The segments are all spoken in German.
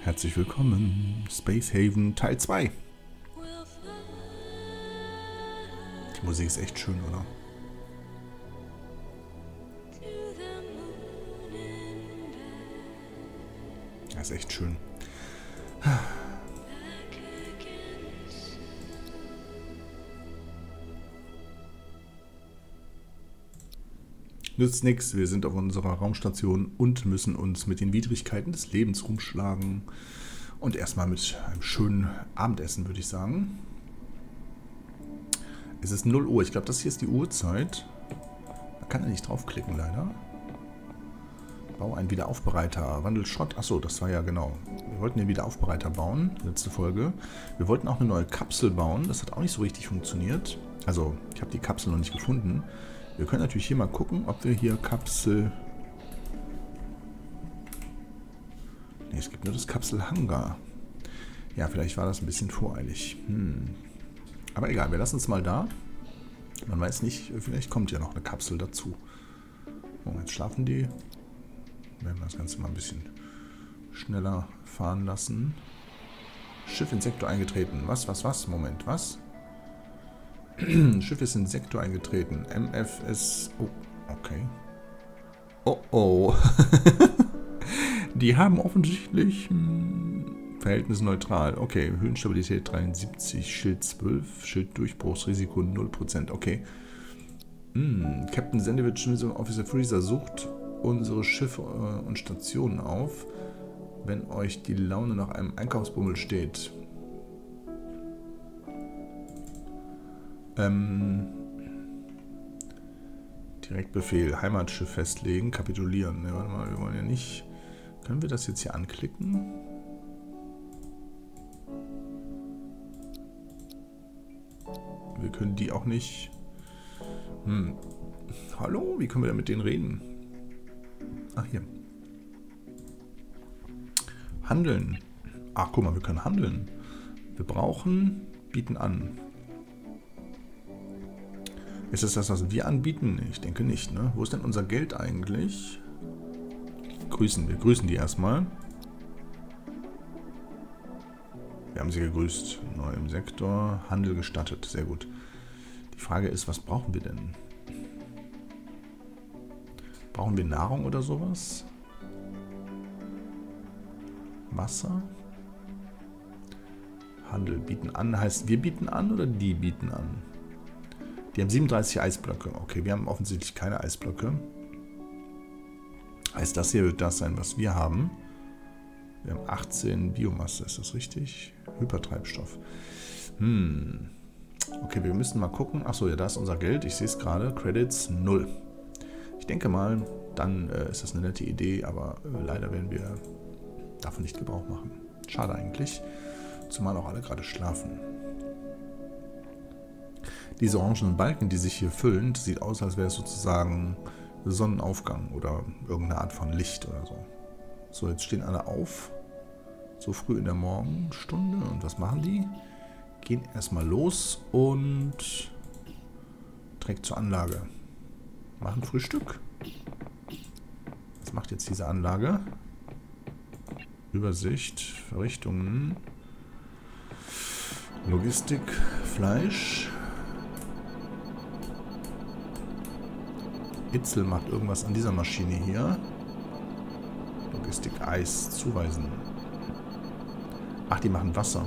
Herzlich willkommen, Space Haven Teil 2. Die Musik ist echt schön, oder? Ja, ist echt schön. Nützt nichts, wir sind auf unserer Raumstation und müssen uns mit den Widrigkeiten des Lebens rumschlagen. Und erstmal mit einem schönen Abendessen, würde ich sagen. Es ist 0 Uhr, ich glaube, das hier ist die Uhrzeit. Man kann ja nicht draufklicken, leider. Bau einen Wiederaufbereiter, Wandel Schrott. Achso, das war ja genau. Wir wollten den Wiederaufbereiter bauen, letzte Folge. Wir wollten auch eine neue Kapsel bauen, das hat auch nicht so richtig funktioniert. Also, ich habe die Kapsel noch nicht gefunden. Wir können natürlich hier mal gucken, ob wir hier Kapsel... Ne, es gibt nur das Kapselhangar. Ja, vielleicht war das ein bisschen voreilig. Aber egal, wir lassen es mal da. Man weiß nicht, vielleicht kommt ja noch eine Kapsel dazu. Oh, jetzt schlafen die. Werden wir das Ganze mal ein bisschen schneller fahren lassen. Schiff in Sektor eingetreten. Was? Moment, was? Schiff ist in Sektor eingetreten. MFS... Oh, okay. Oh. Die haben offensichtlich... Verhältnis neutral. Okay, Höhenstabilität 73, Schild 12, Schilddurchbruchsrisiko 0%. Okay. Captain Sandwich, Officer Freezer sucht unsere Schiffe und Stationen auf, wenn euch die Laune nach einem Einkaufsbummel steht. Direktbefehl, Heimatschiff festlegen, kapitulieren. Ne, warte mal, wir wollen ja nicht... Können wir das jetzt hier anklicken? Wir können die auch nicht... Hallo? Wie können wir denn mit denen reden? Ach, hier. Handeln. Ach, guck mal, wir können handeln. Wir brauchen... Bieten an. Ist es das, was wir anbieten? Ich denke nicht, ne? Wo ist denn unser Geld eigentlich? Wir grüßen die erstmal. Wir haben sie gegrüßt. Neu im Sektor. Handel gestattet. Sehr gut. Die Frage ist, was brauchen wir denn? Brauchen wir Nahrung oder sowas? Wasser? Handel bieten an. Heißt, wir bieten an oder die bieten an? Die haben 37 Eisblöcke. Okay, wir haben offensichtlich keine Eisblöcke. Heißt, das hier wird das sein, was wir haben. Wir haben 18 Biomasse, ist das richtig? Hypertreibstoff. Okay, wir müssen mal gucken. Achso, ja, da ist unser Geld. Ich sehe es gerade. Credits 0. Ich denke mal, dann ist das eine nette Idee, aber leider werden wir davon nicht Gebrauch machen. Schade eigentlich. Zumal auch alle gerade schlafen. Diese orangenen Balken, die sich hier füllen, das sieht aus, als wäre es sozusagen Sonnenaufgang oder irgendeine Art von Licht oder so. So, jetzt stehen alle auf. So früh in der Morgenstunde. Und was machen die? Gehen erstmal los und direkt zur Anlage. Machen Frühstück. Was macht jetzt diese Anlage? Übersicht, Verrichtungen, Logistik, Fleisch. Itzel macht irgendwas an dieser Maschine hier. Logistik, Eis, zuweisen. Ach, die machen Wasser.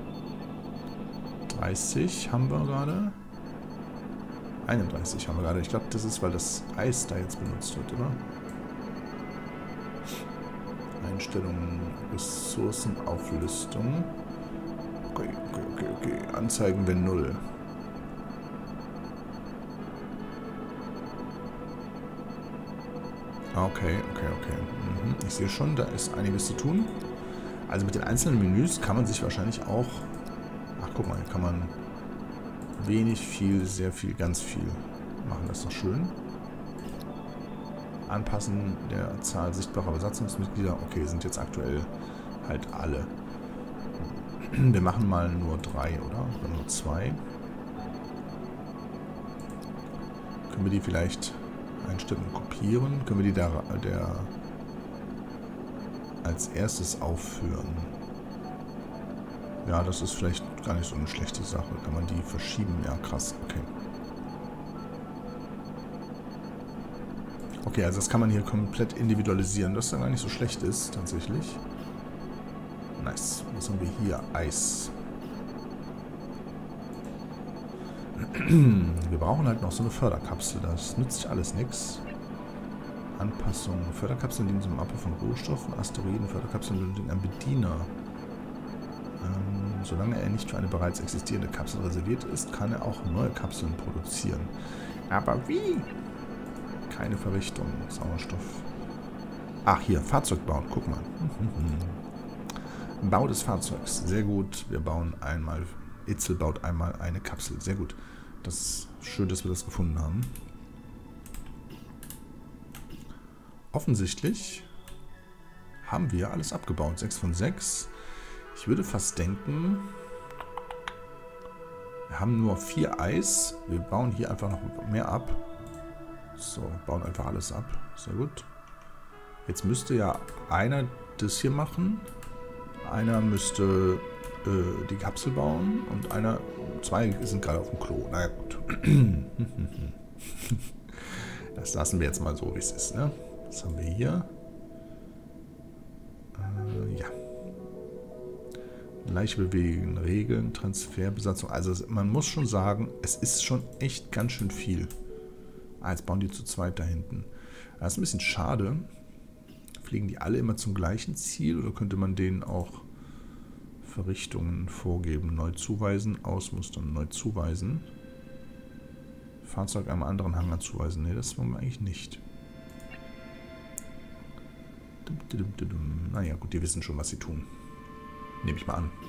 30 haben wir gerade. 31 haben wir gerade. Ich glaube, das ist, weil das Eis da jetzt benutzt wird, oder? Einstellungen, Ressourcenauflistung. Okay. Anzeigen, wenn 0. Okay. Ich sehe schon, da ist einiges zu tun. Also mit den einzelnen Menüs kann man sich wahrscheinlich auch... Ach, guck mal, hier kann man wenig, viel, sehr viel, ganz viel machen. Das ist doch schön. Anpassen der Zahl sichtbarer Besatzungsmitglieder. Okay, sind jetzt aktuell halt alle. Wir machen mal nur 3, oder? Oder nur 2. Können wir die vielleicht... Einstellungen kopieren. Können wir die der als erstes aufführen. Ja, das ist vielleicht gar nicht so eine schlechte Sache. Kann man die verschieben? Ja, krass. Okay. Okay, also das kann man hier komplett individualisieren, was dann gar nicht so schlecht ist, tatsächlich. Nice. Was haben wir hier? Eis. Wir brauchen halt noch so eine Förderkapsel. Das nützt alles nichts. Anpassung. Förderkapseln dienen zum Abbau von Rohstoffen, Asteroiden. Förderkapseln benötigen einen Bediener. Solange er nicht für eine bereits existierende Kapsel reserviert ist, kann er auch neue Kapseln produzieren. Aber wie? Keine Verrichtung. Sauerstoff. Ach, hier. Fahrzeug bauen. Guck mal. Bau des Fahrzeugs. Sehr gut. Wir bauen einmal... Itzel baut einmal eine Kapsel. Sehr gut. Das ist schön, dass wir das gefunden haben. Offensichtlich haben wir alles abgebaut. 6 von 6. Ich würde fast denken, wir haben nur 4 Eis. Wir bauen hier einfach noch mehr ab. So, bauen einfach alles ab. Sehr gut. Jetzt müsste ja einer das hier machen. Einer müsste die Kapsel bauen und zwei sind gerade auf dem Klo. Naja, gut. Das lassen wir jetzt mal so, wie es ist. Ne? Was haben wir hier? Ja. Leiche bewegen, Regeln, Transfer, Besatzung. Also man muss schon sagen, es ist schon echt ganz schön viel. Ah, jetzt bauen die zu zweit da hinten. Das ist ein bisschen schade. Fliegen die alle immer zum gleichen Ziel oder könnte man denen auch Verrichtungen vorgeben? Neu zuweisen, ausmustern, neu zuweisen. Fahrzeug einem anderen Hangar zuweisen. Ne, das wollen wir eigentlich nicht. Naja, gut, die wissen schon, was sie tun. Nehme ich mal an.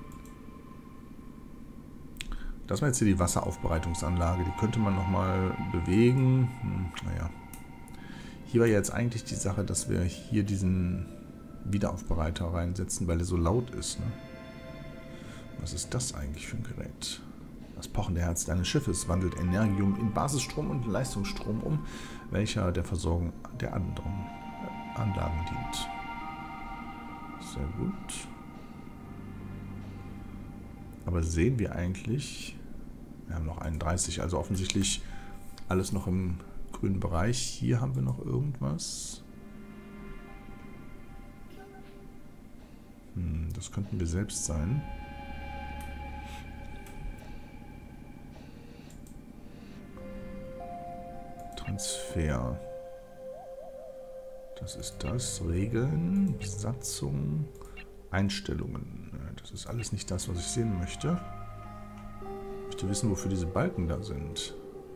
Das war jetzt hier die Wasseraufbereitungsanlage. Die könnte man nochmal bewegen. Naja. Hier war jetzt eigentlich die Sache, dass wir hier diesen Wiederaufbereiter reinsetzen, weil er so laut ist. Ne? Was ist das eigentlich für ein Gerät? Das pochende Herz deines Schiffes wandelt Energium in Basisstrom und Leistungsstrom um, welcher der Versorgung der anderen Anlagen dient. Sehr gut. Aber sehen wir eigentlich, wir haben noch 31, also offensichtlich alles noch im grünen Bereich. Hier haben wir noch irgendwas. Das könnten wir selbst sein. Transfer. Das ist das. Regeln, Besatzung, Einstellungen. Das ist alles nicht das, was ich sehen möchte. Ich möchte wissen, wofür diese Balken da sind.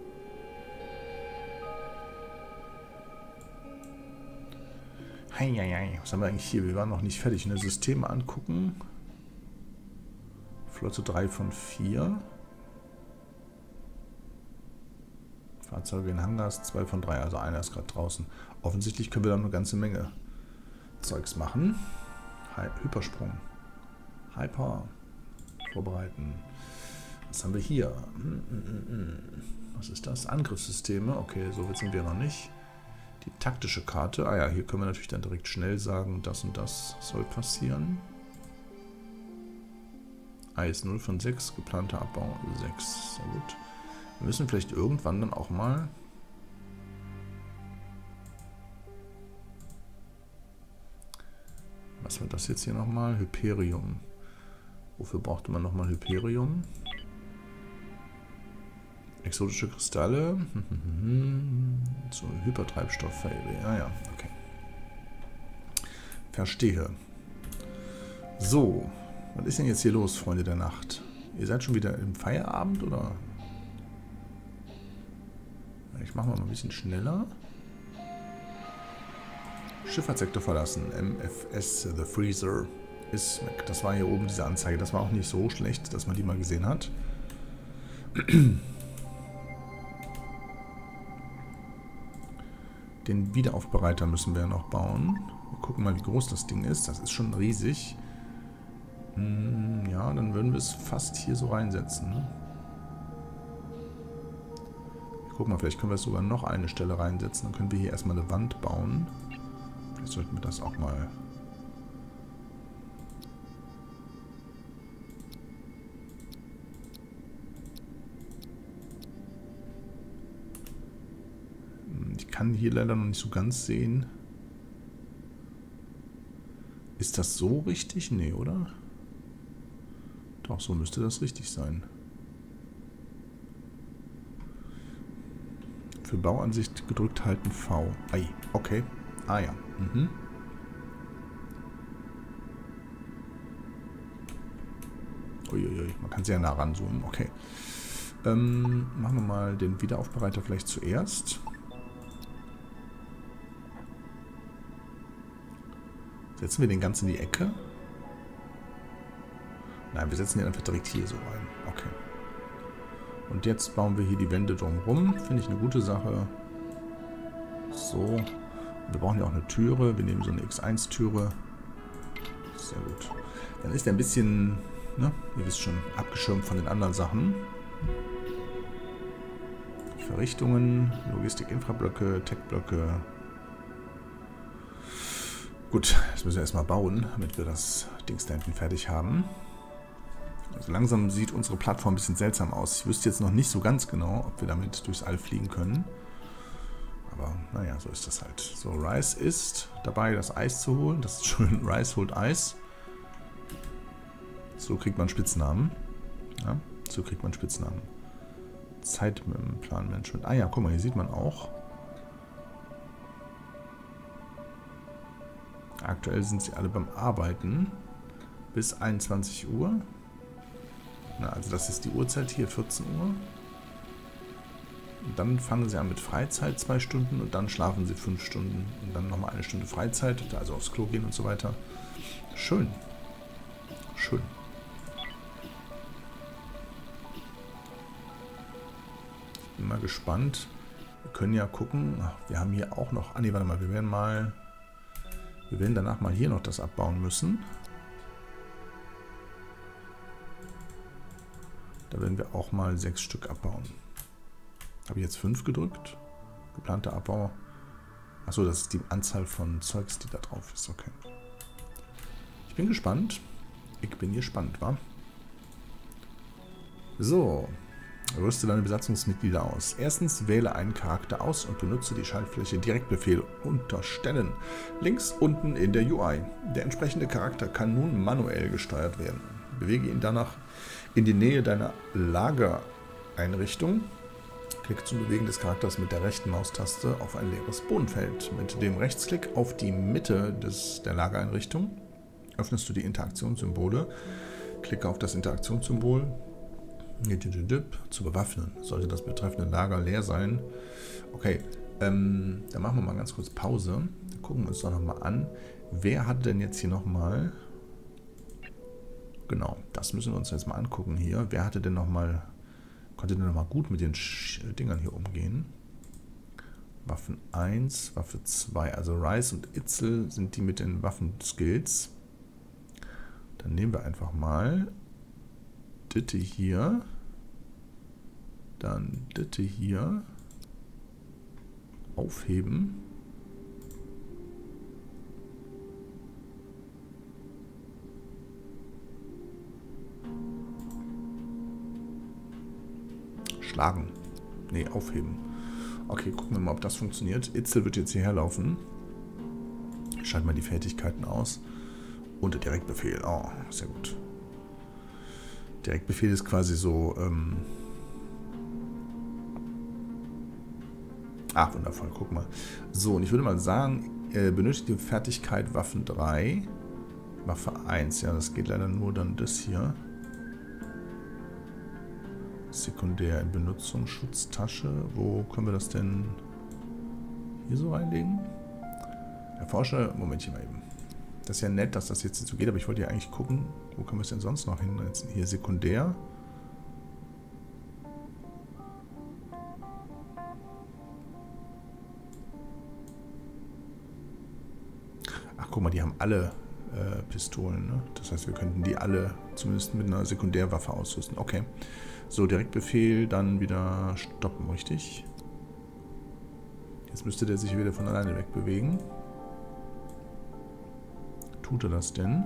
Heieiei. Was haben wir eigentlich hier? Wir waren noch nicht fertig. Ne? Systeme angucken. Flotte 3 von 4. Fahrzeuge in Hangars 2 von 3. Also einer ist gerade draußen. Offensichtlich können wir da eine ganze Menge Zeugs machen. Hypersprung. Hyper. Vorbereiten. Was haben wir hier? Was ist das? Angriffssysteme. Okay, so weit sind wir noch nicht. Die taktische Karte. Ah ja, hier können wir natürlich dann direkt schnell sagen, das und das soll passieren. Eis 0 von 6, geplanter Abbau 6. Sehr gut. Wir müssen vielleicht irgendwann dann auch mal... Was war das jetzt hier nochmal? Hyperium. Wofür brauchte man nochmal Hyperium? Exotische Kristalle. So, Hypertreibstoff. Ja, ja, okay. Verstehe. So, was ist denn jetzt hier los, Freunde der Nacht? Ihr seid schon wieder im Feierabend, oder? Ich mache mal ein bisschen schneller. Schifffahrtssektor verlassen. MFS, The Freezer, ist weg. Das war hier oben diese Anzeige. Das war auch nicht so schlecht, dass man die mal gesehen hat. Den Wiederaufbereiter müssen wir noch bauen. Wir gucken mal, wie groß das Ding ist. Das ist schon riesig. Ja, dann würden wir es fast hier so reinsetzen. Ne? Guck mal, vielleicht können wir sogar noch eine Stelle reinsetzen. Dann können wir hier erstmal eine Wand bauen. Vielleicht sollten wir das auch mal kann hier leider noch nicht so ganz sehen. Ist das so richtig? Nee, oder? Doch, so müsste das richtig sein. Für Bauansicht gedrückt halten V. Ei, okay. Ah ja. Mhm. Uiuiui, man kann sehr nah ranzoomen. Okay. Machen wir mal den Wiederaufbereiter vielleicht zuerst. Setzen wir den ganz in die Ecke? Nein, wir setzen den einfach direkt hier so rein. Okay. Und jetzt bauen wir hier die Wände drumherum. Finde ich eine gute Sache. So. Und wir brauchen ja auch eine Türe. Wir nehmen so eine X1-Türe. Sehr gut. Dann ist der ein bisschen, ne, ihr wisst schon, abgeschirmt von den anderen Sachen. Verrichtungen, Logistik-Infrablöcke, Tech-Blöcke. Gut, jetzt müssen wir erstmal bauen, damit wir das Dings da hinten fertig haben. Also langsam sieht unsere Plattform ein bisschen seltsam aus. Ich wüsste jetzt noch nicht so ganz genau, ob wir damit durchs All fliegen können. Aber naja, so ist das halt. So, Rice ist dabei, das Eis zu holen. Das ist schön, Rice holt Eis. So kriegt man Spitznamen. Ja, so kriegt man Spitznamen. Zeitplanmanagement. Ah ja, guck mal, hier sieht man auch. Aktuell sind sie alle beim Arbeiten. Bis 21 Uhr. Na, also das ist die Uhrzeit hier, 14 Uhr. Und dann fangen sie an mit Freizeit 2 Stunden und dann schlafen sie 5 Stunden. Und dann nochmal 1 Stunde Freizeit, also aufs Klo gehen und so weiter. Schön. Schön. Bin mal gespannt. Wir können ja gucken. Wir haben hier auch noch. Ah ne, warte mal. Wir werden danach mal hier noch das abbauen müssen. Da werden wir auch mal 6 Stück abbauen. Habe ich jetzt 5 gedrückt? Geplanter Abbau. Achso, das ist die Anzahl von Zeugs, die da drauf ist. Okay. Ich bin gespannt. Ich bin gespannt, wa? So. Rüste deine Besatzungsmitglieder aus. Erstens, wähle einen Charakter aus und benutze die Schaltfläche Direktbefehl unterstellen. Links unten in der UI. Der entsprechende Charakter kann nun manuell gesteuert werden. Bewege ihn danach in die Nähe deiner Lagereinrichtung. Klicke zum Bewegen des Charakters mit der rechten Maustaste auf ein leeres Bodenfeld. Mit dem Rechtsklick auf die Mitte der Lagereinrichtung öffnest du die Interaktionssymbole. Klicke auf das Interaktionssymbol zu bewaffnen. Sollte das betreffende Lager leer sein. Okay, dann machen wir mal ganz kurz Pause. Dann gucken wir uns doch nochmal an. Wer hat denn jetzt hier nochmal... Genau, das müssen wir uns jetzt mal angucken hier. Wer hatte denn nochmal... Konnte denn nochmal gut mit den Dingern hier umgehen? Waffen 1, Waffe 2. Also Rice und Itzel sind die mit den Waffenskills. Dann nehmen wir einfach mal... Ditte hier, dann Ditte hier, aufheben, schlagen, nee, aufheben. Okay, gucken wir mal, ob das funktioniert. Itzel wird jetzt hierher laufen. Ich schalte mal die Fertigkeiten aus. Und der Direktbefehl, oh, sehr gut. Direktbefehl ist quasi so, wundervoll, guck mal. So, und ich würde mal sagen, benötigt die Fertigkeit Waffen 3, Waffe 1, ja, das geht leider nur dann das hier. Sekundär in Benutzung, Schutztasche, wo können wir das denn hier so reinlegen? Erforsche, Momentchen mal eben. Das ist ja nett, dass das jetzt so geht, aber ich wollte ja eigentlich gucken, wo können wir es denn sonst noch hin? Jetzt hier sekundär. Ach, guck mal, die haben alle Pistolen, ne? Das heißt, wir könnten die alle zumindest mit einer Sekundärwaffe ausrüsten. Okay. So, Direktbefehl, dann wieder stoppen, richtig? Jetzt müsste der sich wieder von alleine wegbewegen. Tut er das denn?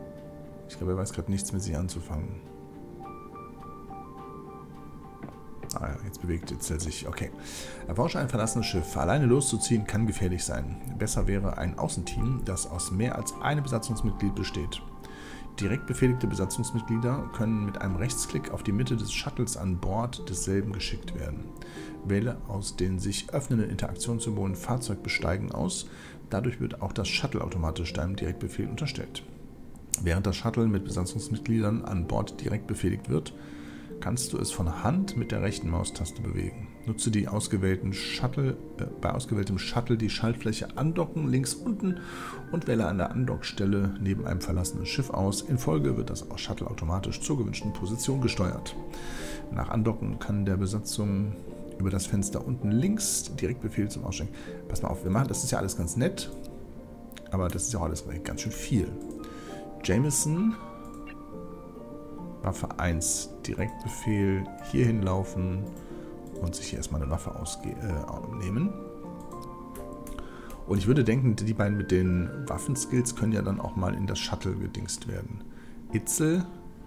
Ich glaube, er weiß gerade nichts mit sich anzufangen. Ah ja, jetzt bewegt er sich. Okay. Erforsche ein verlassenes Schiff. Alleine loszuziehen kann gefährlich sein. Besser wäre ein Außenteam, das aus mehr als einem Besatzungsmitglied besteht. Direkt befehligte Besatzungsmitglieder können mit einem Rechtsklick auf die Mitte des Shuttles an Bord desselben geschickt werden. Wähle aus den sich öffnenden Interaktionssymbolen Fahrzeug besteigen aus. Dadurch wird auch das Shuttle automatisch deinem Direktbefehl unterstellt. Während das Shuttle mit Besatzungsmitgliedern an Bord direkt befehligt wird, kannst du es von Hand mit der rechten Maustaste bewegen. Nutze bei ausgewähltem Shuttle die Schaltfläche Andocken links unten und wähle an der Andockstelle neben einem verlassenen Schiff aus. In Folge wird das Shuttle automatisch zur gewünschten Position gesteuert. Nach Andocken kann der Besatzung über das Fenster unten links Direktbefehl zum Aussteigen. Pass mal auf, das ist ja alles ganz nett, aber das ist ja auch alles ganz schön viel. Jameson, Waffe 1, Direktbefehl, hier hinlaufen und sich hier erstmal eine Waffe nehmen. Und ich würde denken, die beiden mit den Waffenskills können ja dann auch mal in das Shuttle gedingst werden. Itzel,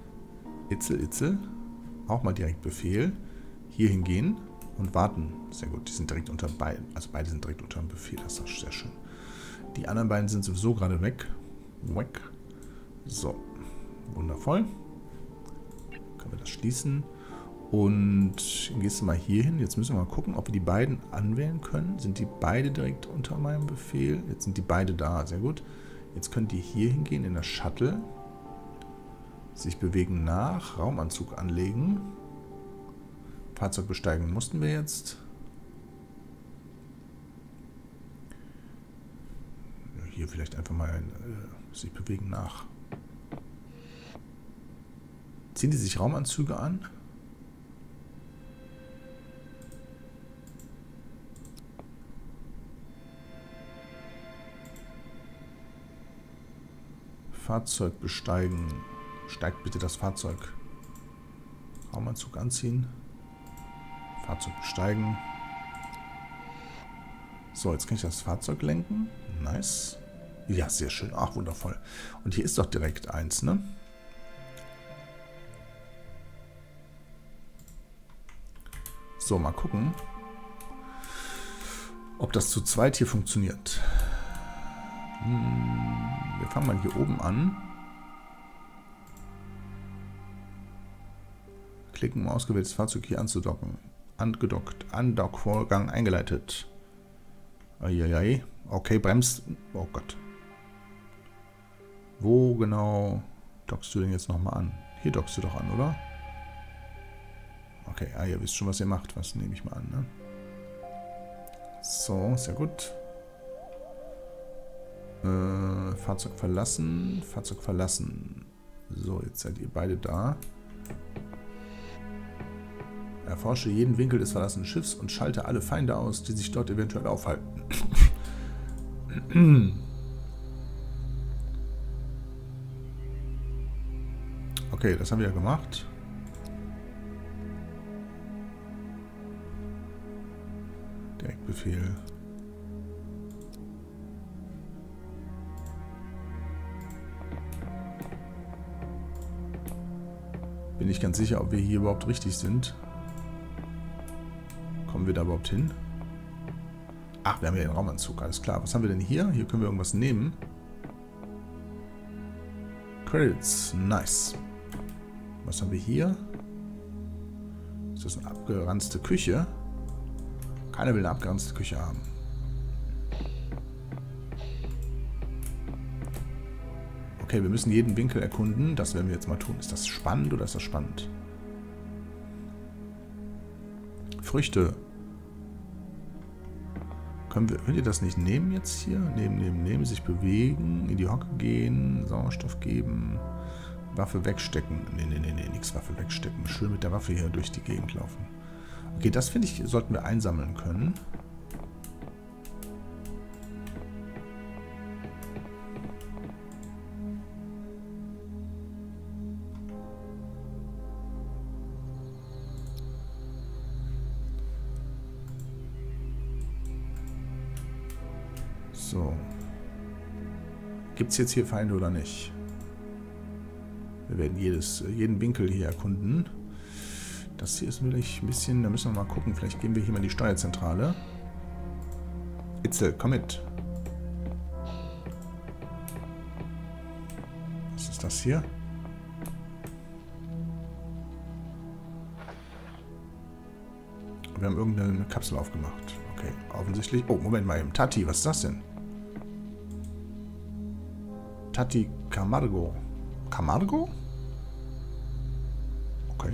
auch mal Direktbefehl, hier hingehen und warten. Sehr gut, die sind direkt unter beiden, also beide sind direkt unter dem Befehl, das ist doch sehr schön. Die anderen beiden sind sowieso gerade weg. So, wundervoll. Können wir das schließen. Und dann gehst du mal hier hin. Jetzt müssen wir mal gucken, ob wir die beiden anwählen können. Sind die beide direkt unter meinem Befehl? Jetzt sind die beide da. Sehr gut. Jetzt können die hier hingehen in das Shuttle. Sich bewegen nach. Raumanzug anlegen. Fahrzeug besteigen mussten wir jetzt. Hier vielleicht einfach mal sich bewegen nach. Ziehen die sich Raumanzüge an? Fahrzeug besteigen. Steigt bitte das Fahrzeug. Raumanzug anziehen. Fahrzeug besteigen. So, jetzt kann ich das Fahrzeug lenken. Nice. Ja, sehr schön. Ach, wundervoll. Und hier ist doch direkt eins, ne? So, mal gucken, ob das zu zweit hier funktioniert. Wir fangen mal hier oben an. Klicken, um ausgewähltes Fahrzeug hier anzudocken. Angedockt. Andockvorgang eingeleitet. Eieiei. Okay, bremst. Oh Gott. Wo genau dockst du denn jetzt nochmal an? Hier dockst du doch an, oder? Okay, ihr wisst schon, was ihr macht. Was nehme ich mal an, ne? So, sehr gut. Fahrzeug verlassen. Fahrzeug verlassen. So, jetzt seid ihr beide da. Erforsche jeden Winkel des verlassenen Schiffs und schalte alle Feinde aus, die sich dort eventuell aufhalten. Okay, das haben wir ja gemacht. Direktbefehl. Bin nicht ganz sicher, ob wir hier überhaupt richtig sind. Kommen wir da überhaupt hin? Ach, wir haben ja den Raumanzug, alles klar. Was haben wir denn hier? Hier können wir irgendwas nehmen. Credits, nice. Was haben wir hier? Ist das eine abgeranzte Küche? Keiner will eine abgeranzte Küche haben. Okay, wir müssen jeden Winkel erkunden. Das werden wir jetzt mal tun. Ist das spannend oder ist das spannend? Früchte. Könnt ihr das nicht nehmen jetzt hier? Nehmen, sich bewegen, in die Hocke gehen, Sauerstoff geben, Waffe wegstecken. Nee, nichts Waffe wegstecken. Schön mit der Waffe hier durch die Gegend laufen. Okay, das finde ich, sollten wir einsammeln können. So. Gibt es jetzt hier Feinde oder nicht? Wir werden jeden Winkel hier erkunden. Das hier ist wirklich ein bisschen... Da müssen wir mal gucken. Vielleicht gehen wir hier mal in die Steuerzentrale. Itzel, komm mit. Was ist das hier? Wir haben irgendeine Kapsel aufgemacht. Okay, offensichtlich... Oh, Moment mal eben. Tati, was ist das denn? Tati Camargo. Camargo? Okay.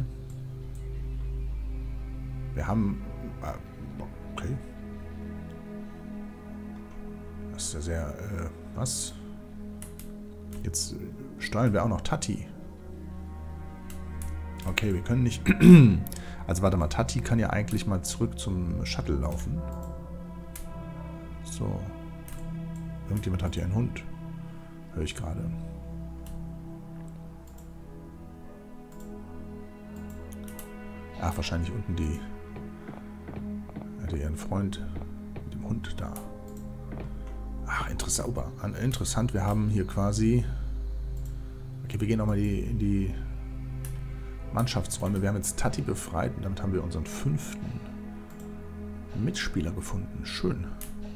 Wir haben... Okay. Das ist ja sehr... was? Jetzt steuern wir auch noch Tati. Okay, wir können nicht... Also warte mal, Tati kann ja eigentlich mal zurück zum Shuttle laufen. So. Irgendjemand hat hier einen Hund. Höre ich gerade. Ach, wahrscheinlich unten die... Hatte ihren Freund mit dem Hund da. Ach, interessant. Interessant, wir haben hier quasi... Okay, wir gehen nochmal in die Mannschaftsräume. Wir haben jetzt Tati befreit und damit haben wir unseren 5. Mitspieler gefunden. Schön.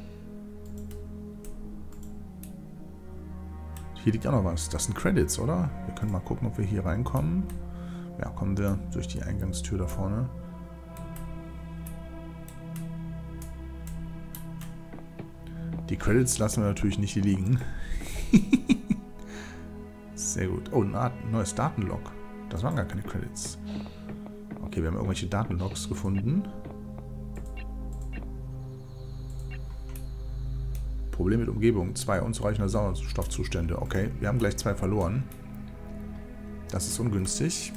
Hier liegt auch noch was. Das sind Credits, oder? Wir können mal gucken, ob wir hier reinkommen. Ja, kommen wir durch die Eingangstür da vorne. Die Credits lassen wir natürlich nicht hier liegen. Sehr gut. Oh, ein neues Datenlog. Das waren gar keine Credits. Okay, wir haben irgendwelche Datenlogs gefunden. Problem mit Umgebung. 2 unzureichende Sauerstoffzustände. Okay, wir haben gleich 2 verloren. Das ist ungünstig.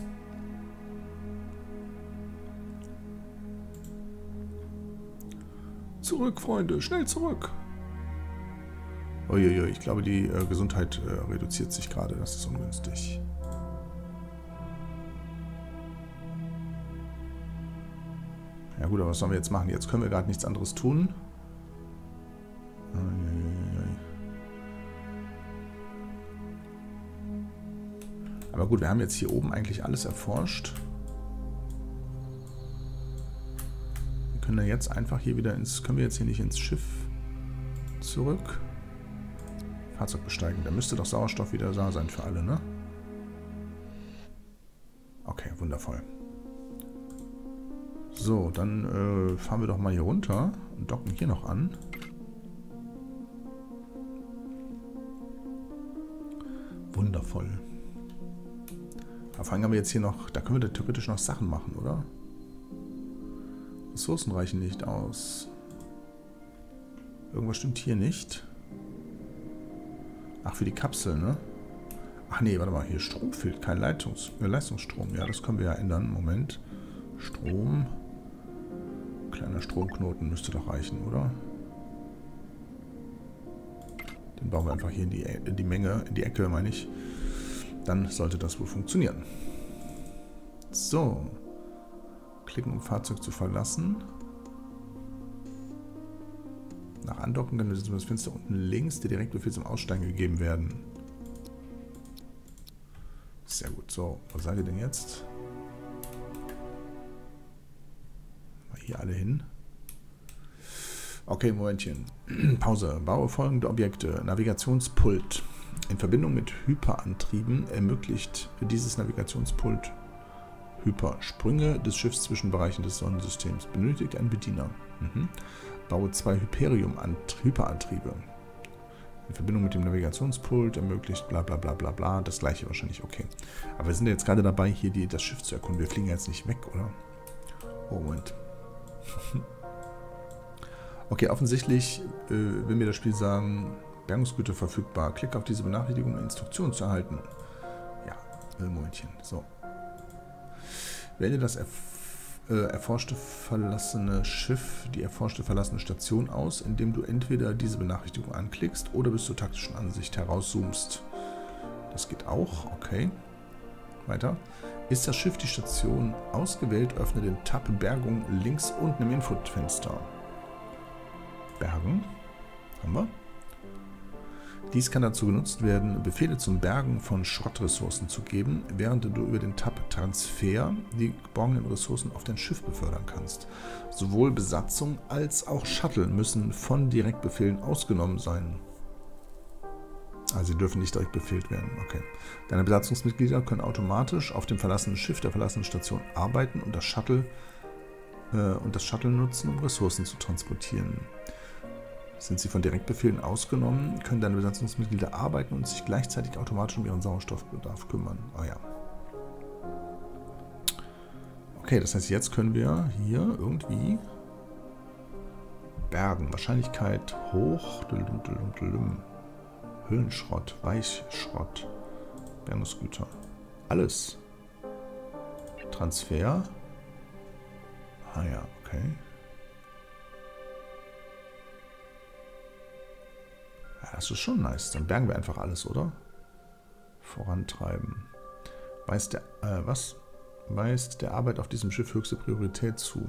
Zurück, Freunde. Schnell zurück. Uiuiui, ich glaube, die Gesundheit reduziert sich gerade. Das ist ungünstig. Ja gut, aber was sollen wir jetzt machen? Jetzt können wir gerade nichts anderes tun. Aber gut, wir haben jetzt hier oben eigentlich alles erforscht. Wir können ja jetzt einfach hier wieder ins... Können wir jetzt hier nicht ins Schiff zurück? Fahrzeug besteigen. Da müsste doch Sauerstoff wieder da sein für alle, ne? Okay, wundervoll. So, dann fahren wir doch mal hier runter und docken hier noch an. Wundervoll. Aber vor allem haben wir jetzt hier noch, da können wir da theoretisch noch Sachen machen, oder? Ressourcen reichen nicht aus. Irgendwas stimmt hier nicht. Ach, für die Kapsel, ne? Ach nee, warte mal, hier Strom fehlt, kein Leistungsstrom. Ja, das können wir ja ändern. Moment. Strom. Kleiner Stromknoten müsste doch reichen, oder? Den bauen wir einfach hier in die Menge, in die Ecke, meine ich. Dann sollte das wohl funktionieren. So. Klicken, um Fahrzeug zu verlassen. Nach Andocken kann das Fenster unten links der Direktbefehl zum Aussteigen gegeben werden. Sehr gut. So, was seid ihr denn jetzt? Mal hier alle hin. Okay, Momentchen. Pause. Baue folgende Objekte. Navigationspult. In Verbindung mit Hyperantrieben ermöglicht dieses Navigationspult Hypersprünge des Schiffs zwischen Bereichen des Sonnensystems. Benötigt einen Bediener. Baue 2 Hyperantriebe. In Verbindung mit dem Navigationspult ermöglicht bla bla bla bla bla. Das gleiche wahrscheinlich, okay. Aber wir sind ja jetzt gerade dabei, hier das Schiff zu erkunden. Wir fliegen jetzt nicht weg, oder? Oh, Moment. Okay, offensichtlich will mir das Spiel sagen, Bergungsgüter verfügbar. Klick auf diese Benachrichtigung, um Instruktionen zu erhalten. Ja, Momentchen. So. Wähle das erforschte verlassene Schiff, die erforschte verlassene Station aus, indem du entweder diese Benachrichtigung anklickst oder bis zur taktischen Ansicht herauszoomst. Das geht auch, okay. Weiter. Ist das Schiff die Station ausgewählt, öffne den Tab Bergung links unten im Infofenster. Bergen. Haben wir. Dies kann dazu genutzt werden, Befehle zum Bergen von Schrottressourcen zu geben, während du über den Tab Transfer die geborgenen Ressourcen auf dein Schiff befördern kannst. Sowohl Besatzung als auch Shuttle müssen von Direktbefehlen ausgenommen sein. Also sie dürfen nicht direkt befehlt werden. Okay. Deine Besatzungsmitglieder können automatisch auf dem verlassenen Schiff der verlassenen Station arbeiten und das Shuttle nutzen, um Ressourcen zu transportieren. Sind sie von Direktbefehlen ausgenommen, können deine Besatzungsmitglieder arbeiten und sich gleichzeitig automatisch um ihren Sauerstoffbedarf kümmern. Oh ja. Okay, das heißt, jetzt können wir hier irgendwie bergen. Wahrscheinlichkeit hoch. Hüllenschrott, Weichschrott, Bergungsgüter. Alles. Transfer. Ah ja, okay. Ja, das ist schon nice. Dann bergen wir einfach alles, oder? Vorantreiben. Weist der Arbeit auf diesem Schiff höchste Priorität zu?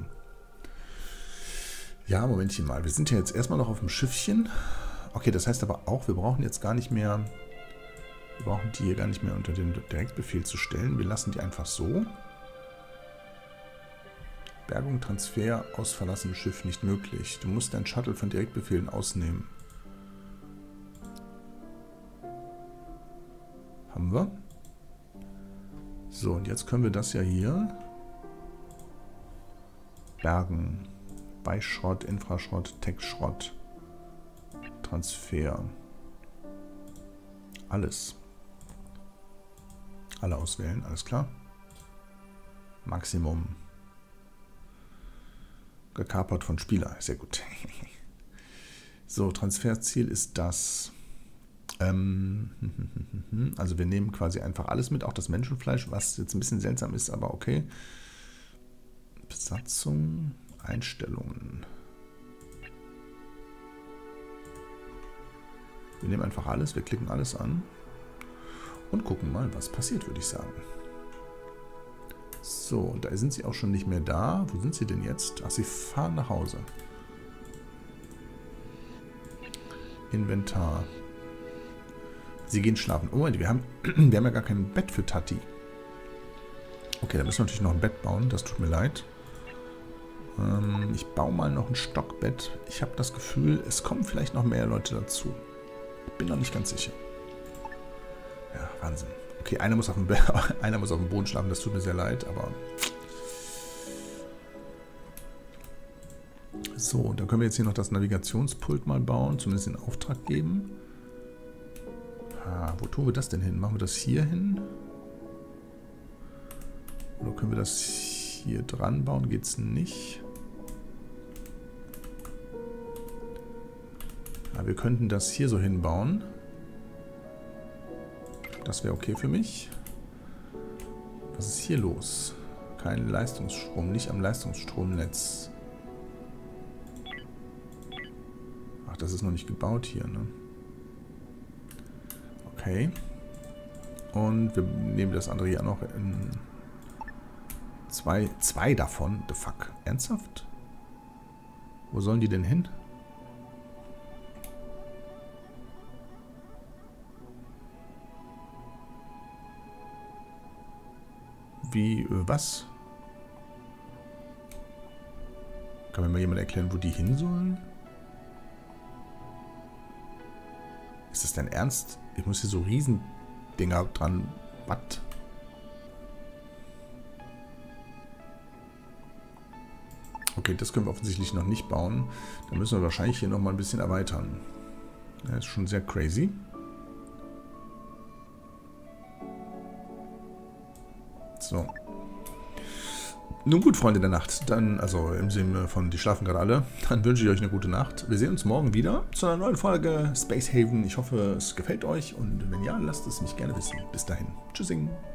Ja, Momentchen mal. Wir sind ja jetzt erstmal noch auf dem Schiffchen. Okay, das heißt aber auch, wir brauchen jetzt gar nicht mehr, wir brauchen die hier gar nicht mehr unter den Direktbefehl zu stellen. Wir lassen die einfach so. Bergung, Transfer aus verlassenem Schiff nicht möglich. Du musst dein Shuttle von Direktbefehlen ausnehmen. Haben wir. So, und jetzt können wir das ja hier bergen. Weichschrott, Infraschrott, Tech-Schrott, Transfer. Alles. Alle auswählen, alles klar. Maximum. Gekapert von Spieler, sehr gut. So, Transferziel ist das. Also wir nehmen quasi einfach alles mit, auch das Menschenfleisch, was jetzt ein bisschen seltsam ist, aber okay. Besatzung, Einstellungen. Wir nehmen einfach alles, wir klicken alles an und gucken mal, was passiert, würde ich sagen. So, und da sind sie auch schon nicht mehr da. Wo sind sie denn jetzt? Ach, sie fahren nach Hause. Inventar. Sie gehen schlafen. Oh, wir haben ja gar kein Bett für Tati. Okay, da müssen wir natürlich noch ein Bett bauen. Das tut mir leid. Ich baue mal noch ein Stockbett. Ich habe das Gefühl, es kommen vielleicht noch mehr Leute dazu. Bin noch nicht ganz sicher. Ja, Wahnsinn. Okay, einer muss auf dem Boden schlafen. Das tut mir sehr leid, aber... So, dann können wir jetzt hier noch das Navigationspult mal bauen. Zumindest in Auftrag geben. Wo tun wir das denn hin? Machen wir das hier hin? Oder können wir das hier dran bauen? Geht es nicht? Ja, wir könnten das hier so hinbauen. Das wäre okay für mich. Was ist hier los? Kein Leistungsstrom, nicht am Leistungsstromnetz. Ach, das ist noch nicht gebaut hier, ne? Okay. Und wir nehmen das andere hier noch in... Zwei davon. The fuck? Ernsthaft? Wo sollen die denn hin? Wie, was? Kann mir mal jemand erklären, wo die hin sollen? Ist das dein Ernst? Ich muss hier so Riesendinger dran. Was? Okay, das können wir offensichtlich noch nicht bauen. Da müssen wir wahrscheinlich hier nochmal ein bisschen erweitern. Das ist schon sehr crazy. So. Nun gut, Freunde der Nacht. Dann, also im Sinne von, die schlafen gerade alle. Dann wünsche ich euch eine gute Nacht. Wir sehen uns morgen wieder zu einer neuen Folge Space Haven. Ich hoffe, es gefällt euch. Und wenn ja, lasst es mich gerne wissen. Bis dahin. Tschüssing.